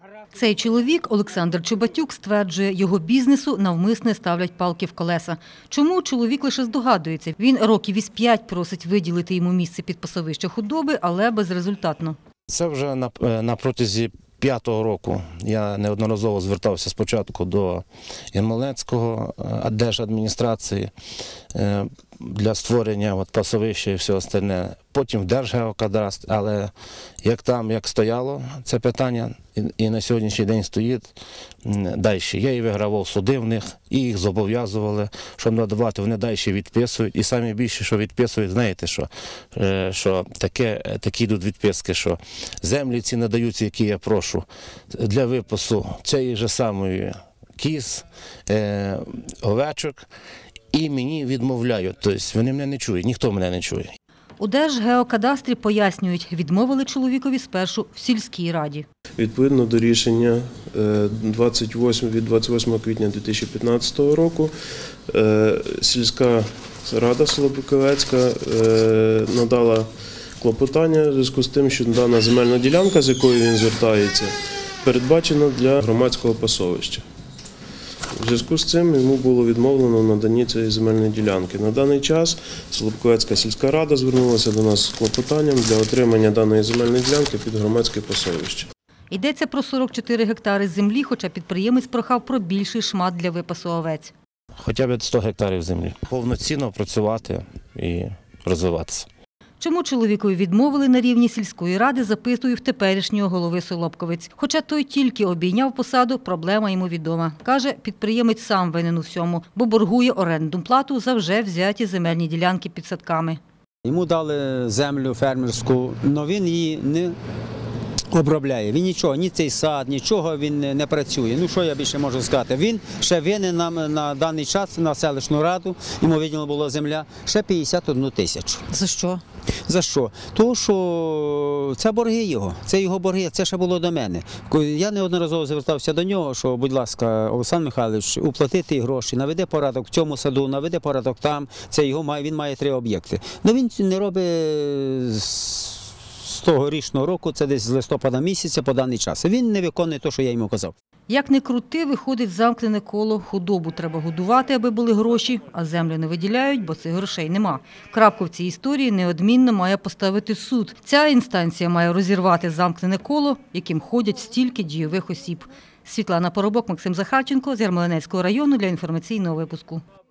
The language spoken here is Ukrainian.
Цей чоловік, Олександр Чубатюк, стверджує, його бізнесу навмисне ставлять палки в колеса. Чому, чоловік лише здогадується. Він років із 5 просить виділити йому місце під пасовище худоби, але безрезультатно. Це вже на протязі 5-го року. Я неодноразово звертався спочатку до Ярмолинецького держадміністрації для створення пасовища і все остальне. Потім в Держгеокадастр, але як стояло це питання, і на сьогоднішній день стоїть далі. Я і вигравав суди в них, і їх зобов'язували, щоб надавати, вони далі відписують. І саме більше, що відписують, знаєте, що такі йдуть відписки, що землі ці надаються, які я прошу, для випасу цієї ж самої кіз, овечок, і мені відмовляють. Тобто вони мене не чують, ніхто мене не чує. У Держгеокадастрі пояснюють, відмовили чоловікові спершу в сільській раді. Відповідно до рішення від 28 квітня 2015 року сільська рада села Буковецька надала клопотання в зв'язку з тим, що дана земельна ділянка, з якою він звертається, передбачена для громадського пасовища. У зв'язку з цим йому було відмовлено в наданні цієї земельної ділянки. На даний час Буковецька сільська рада звернулася до нас з клопотанням для отримання даної земельної ділянки під громадське пасовище. Йдеться про 44 гектари землі, хоча підприємець прохав про більший шмат для випасу овець. Хоча б 100 гектарів землі. Повноцінно працювати і розвиватися. Чому чоловікові відмовили на рівні сільської ради, запитую в теперішнього голови Солопковець. Хоча той тільки обійняв посаду, проблема йому відома. Каже, підприємець сам винен у всьому, бо боргує орендну плату за вже взяті земельні ділянки під садками. Йому дали землю фермерську, але він її не обробляє. Він нічого, ні цей сад, нічого він не працює. Ну, що я більше можу сказати? Він ще винен нам на даний час на селищну раду, йому виділена була земля, ще 51 тисячу. За що? За що? Тому що це борги його, це його борги, це ще було до мене. Я неодноразово звертався до нього, що, будь ласка, Олександр Михайлович, уплатити гроші, наведе порядок в цьому саду, наведе порядок там, це його, він має 3 об'єкти. Але він не робить з тогорічного року, це десь з листопада місяця по даний час. Він не виконує те, що я йому казав. Як не крути, виходить замкнене коло. Худобу треба годувати, аби були гроші, а землю не виділяють, бо цих грошей нема. Крапку в цій історії неодмінно має поставити суд. Ця інстанція має розірвати замкнене коло, яким ходять стільки дійових осіб. Світлана Поробок, Максим Захарченко з Ярмолинецького району для інформаційного випуску.